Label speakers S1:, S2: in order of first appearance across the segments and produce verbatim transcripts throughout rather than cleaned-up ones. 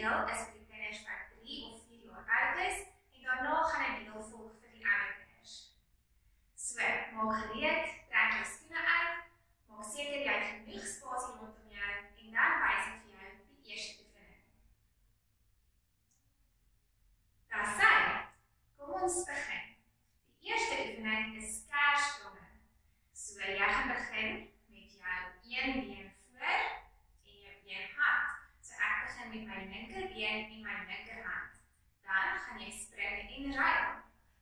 S1: deel is vir die kinders wat drie of vier jaar oud is en daarna gaan 'n deel volg vir die ouer kinders. So, maak gereed, trek jou skoene uit, maak seker jy het genoeg spasie rondom jou en dan wys ek vir jou die eerste oefening. Daar sê, kom ons begin. Die eerste oefening is skerspronge. So, jy gaan begin met jou een been voor en jou een hand. So, ek begin met my linkerbeen en my linkerhand. Dan gaan jy spring en ruil.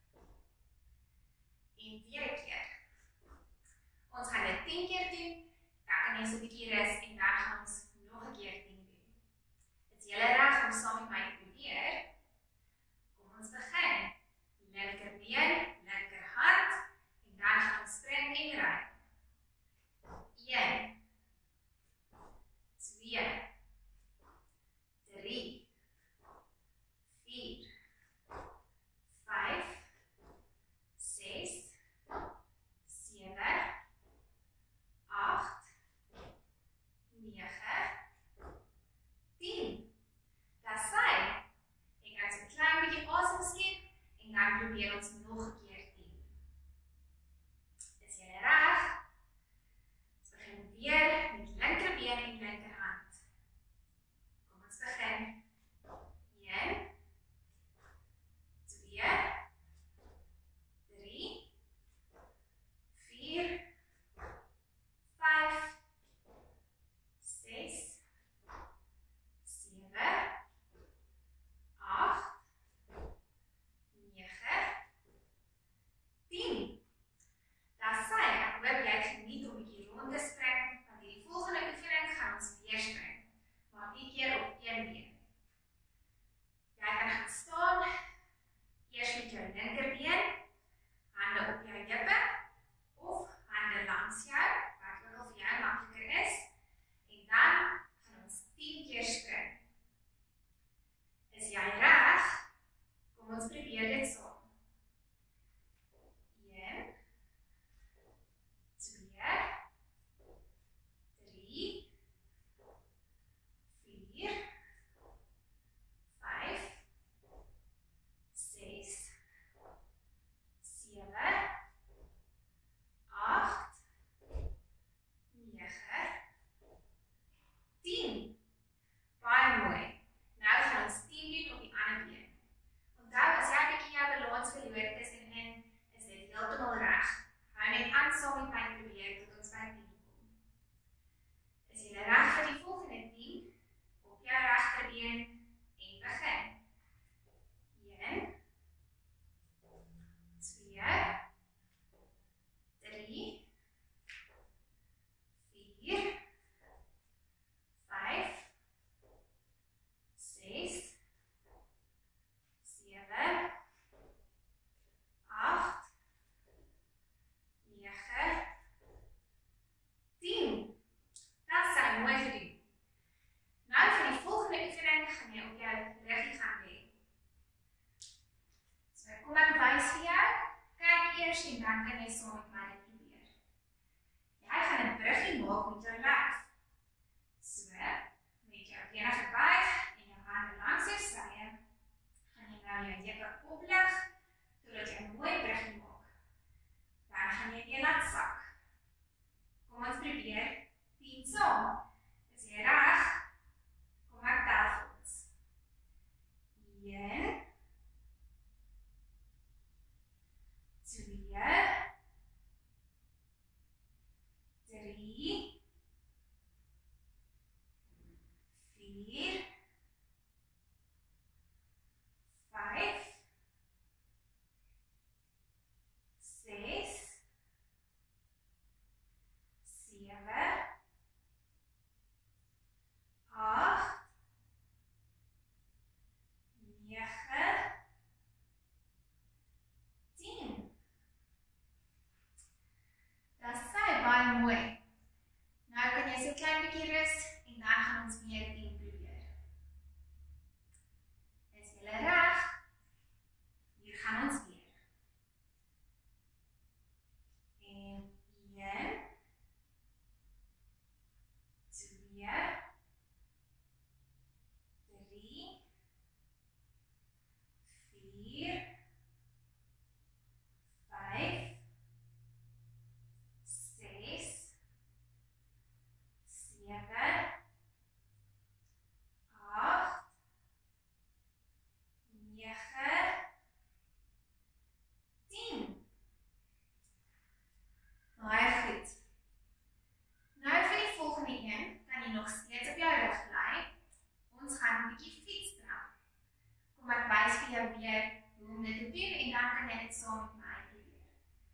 S1: En weer 'n keer. Ons gaan dit tien keer doen, dan kan jy so 'n bietjie rus en dan gaan ons nog 'n keer tien doen. Is julle reg om saam met my te probeer? Kom ons begin. Linkerbeen, linkerhand en dan gaan ons spring en ruil. een, twee, drie, vier, vyf, ses, sewe, agt, nege, tien. Dis jou weer hoe om dit te doen en dan kan jy dit saam met my probeer.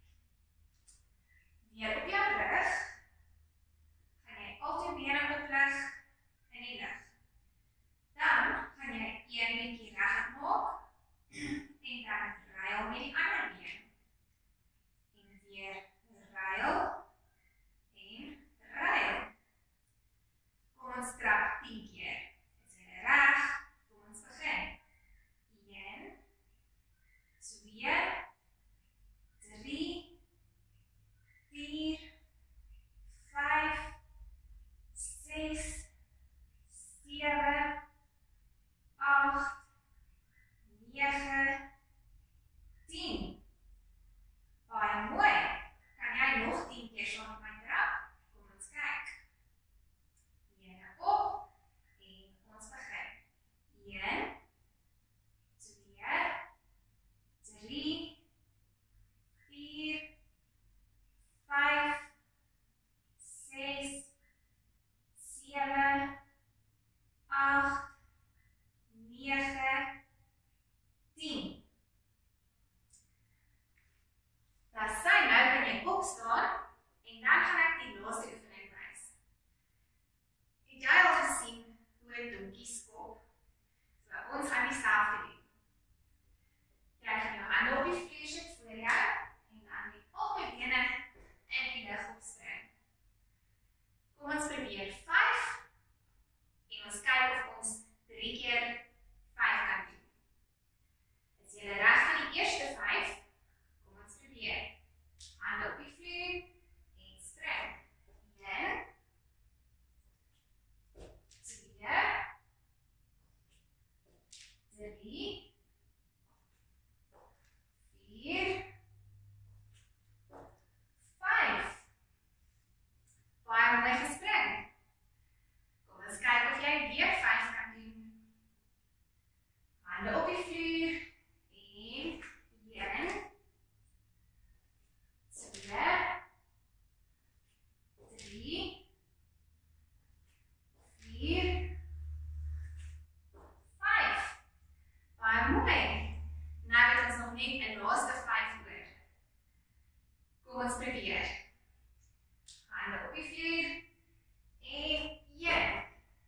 S1: Weer op jou rug, gaan jy al twee bene oplig in die lug. Dan gaan jy een bietjie reg maak en dan ruil met die ander been. En weer ruil en ruil. Kom ons trap tien keer. Is jy reg? Kom ons begin. een, twee, drie, vier, vyf, ses, sewe, agt, nege, tien. Baie mooi. Kan jy nog tien keer saam met my trap? Kom ons kyk. Bene op en ons begin. een, twee, drie, vier, vyf, ses, sewe, agt, nege, tien. Dat sy nou kan jy opstaan en dan gaan ek die laaste oefening wys. Het jy al gesien hoe 'n donkie skop? So ons gaan dieselfde doen. Jy gaan jou hande op die vloer sit voor jou en dan met albei bene in die lug opspring. Kom ons probeer vyf en ons kyk of ons drie keer vyf kan doen. Is jy reg vir die eerste vyf? Kom ons probeer. Hande op die vloer en spring. een, twee, drie, vier, vyf. Baie mooi gespring. Kom ons kyk of jy weer vyf kan doen. Hande op die vloer en een, twee, drie, vier, vyf. Baie mooi. Nou het ons nog net 'n laaste vyf oor. Kom ons probeer. Hande op die vloer en een,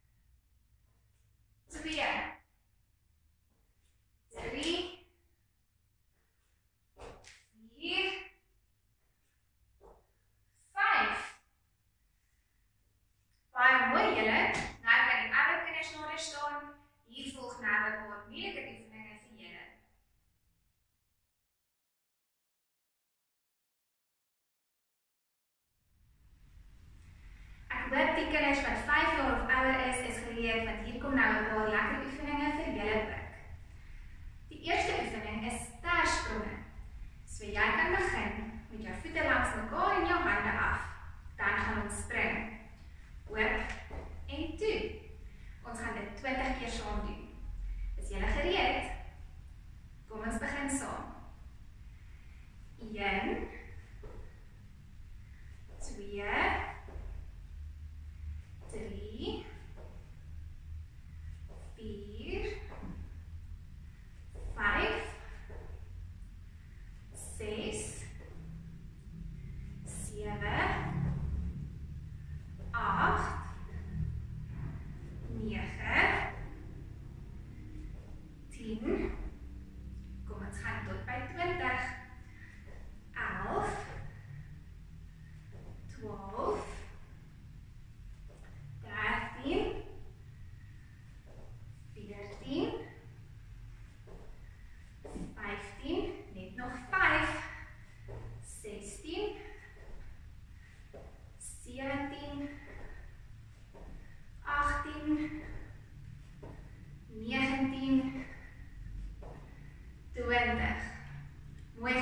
S1: twee, drie, vier, vyf. Baie mooi julle. Nou kan die ander kinders nader staan. Hier volg nou 'n paar moeilike oefeninge vir julle. Ek hoop die kinders wat vyf jaar of ouer is, is geleerd, want hier kom nou 'n paar lekker oefeninge vir julle ook. Die eerste oefening is sterspronge. So jy kan begin met jou voete langs mekaar en jou hande af. Dan gaan ons spring. Oop en toe. Ons gaan dit twintig keer saam doen. Is julle gereed? Kom ons begin saam. een, twee, drie, vier, vyf, ses, sewe, agt, nege, tien. Kom ons gaan tot by twintig. elf, twaalf, dertien, veertien, vyftien, net nog vyf, sestien, sewentien, agttien, negentien, twintig. Mooi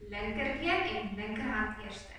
S1: linkerbeen en linkerhand eerste.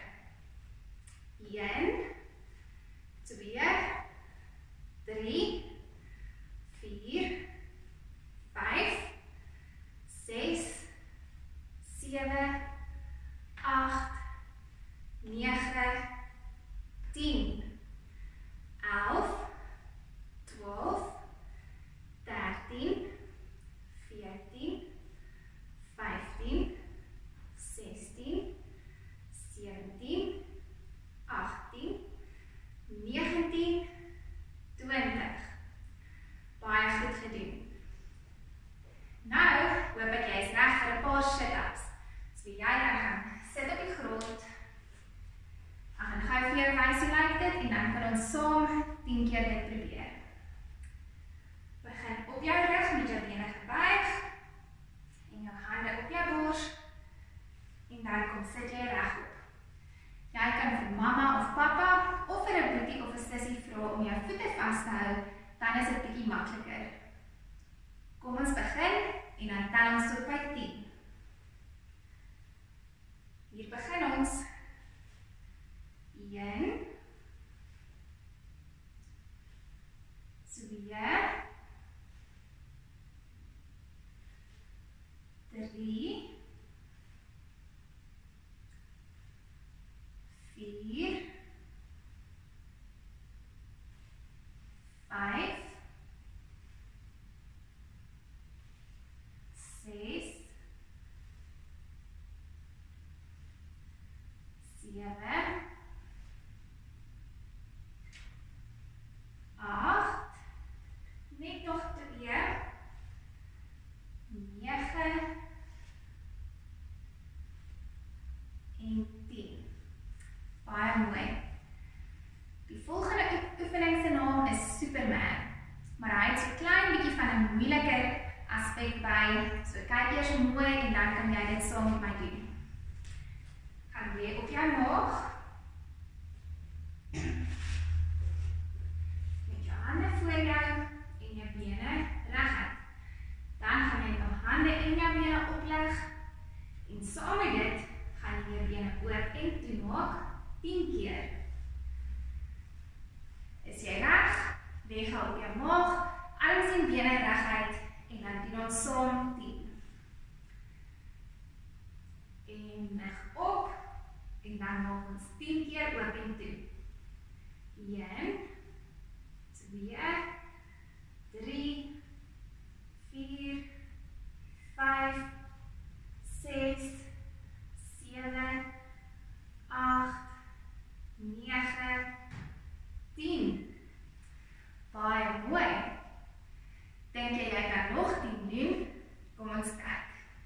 S1: een, twee, drie, vier, vyf, ses, sewe, agt, nege, tien, elf, twaalf, dertien, veertien, vyftien, sestien, sewentien, agttien, negentien, twintig. Baie goed gedoen. Nou, hoop ek jy is reg vir 'n paar sit-ups. So jy dan gaan sit op die grond. Ek gaan gou vir jou wys hoe lyk dit en dan kan ons saam tien keer dit probeer. Begin op jou rug met jou bene gebuig en jou hande op jou bors en dan kom sit jy regop. Jy kan vir mamma of pappa of vir 'n boetie of 'n sussie vra om jou voete vas te hou, dan is dit bietjie makliker. Kom ons begin en dan tel ons tot by tien. Hier begin ons. een, twee, drie, vier, vyf, ses, sewe, agt, net nog twee, nege en tien. Baie mooi. Die volgende oefening se naam is Superman, maar hy het so klein bietjie van 'n moeiliker aspek by, so kyk eers mooi en dan kan jy dit saam met my doen. Gaan lê op jou maag. Met jou hande voor jou en jou bene reguit. Dan gaan jy jou hande en jou bene oplig en saam met dit gaan jy jou bene oop en toe maak tien keer. Is jy reg? Lê gou op jou maag, arms en bene reguit en dan doen ons saam tien. En lig op en dan maak ons tien keer oop en toe. een, twee, drie, vier, vyf, ses, sewe, agt, nege, tien. Baie mooi. Dink jy jy kan nog tien doen? Kom ons kyk.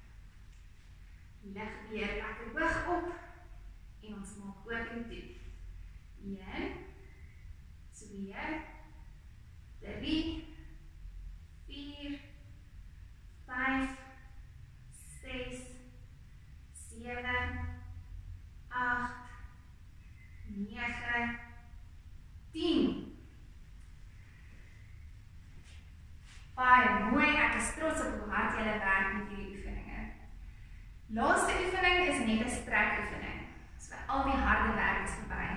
S1: Lig weer lekker hoog op en ons maak oop en toe. een, twee, drie, vier, vyf, ses, sewe, agt, nege, tien. Baie mooi, ek is trots op hoe hard julle werk met hierdie oefeninge. Laaste oefening is net 'n strek oefening. So al die harde werk is verby.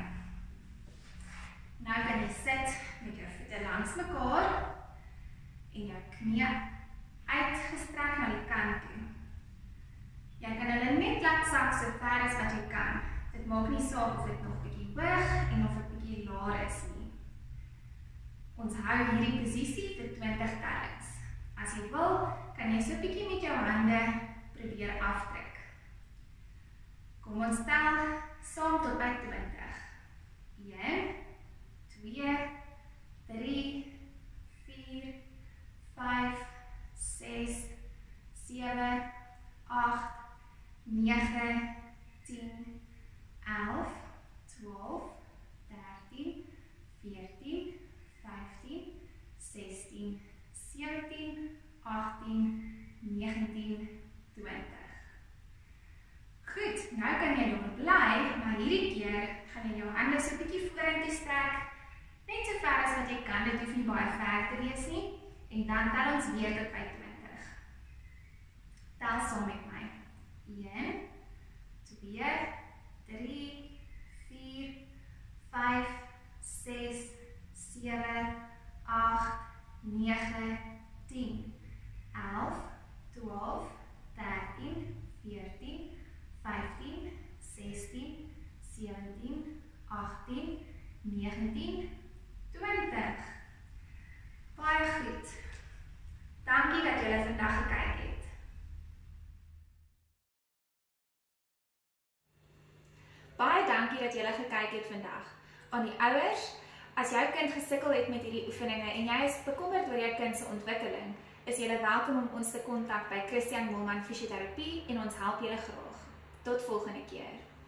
S1: Nou kan jy sit met jou voete langs mekaar en jou knie uitgestrek na die kant toe. Jy kan hulle net laat sak so ver as wat jy kan. Dit maak nie saak of dit nog bietjie hoog en of dit bietjie laer is nie. Ons hou hierdie posisie vir twintig tellings. As jy wil, kan jy so 'n bietjie met jou hande probeer aftrek. Kom ons tel saam tot by twintig. een, twee, drie, vier, vyf, ses, sewe, agt, nege, tien, elf, twaalf, dertien, veertien, vyftien, sestien, sewentien, agttien, negentien, twintig. Goed, nou kan jy nog bly, maar hierdie keer gaan jy jou hande so 'n bietjie vorentoe strek, net so ver as wat jy kan, dit hoef nie baie ver te wees nie, en dan tel ons weer tot by twintig. Tel saam met my. een, negentien, twintig. Baie goed. Dankie dat julle vandag gekyk het.
S2: Baie dankie dat julle gekyk het vandag. Aan die ouers, as jou kind gesukkel het met hierdie oefeninge en jy is bekommerd oor jou kind se ontwikkeling, is julle welkom om ons te kontak by Christian Moelman Fisioterapie en ons help julle graag. Tot volgende keer.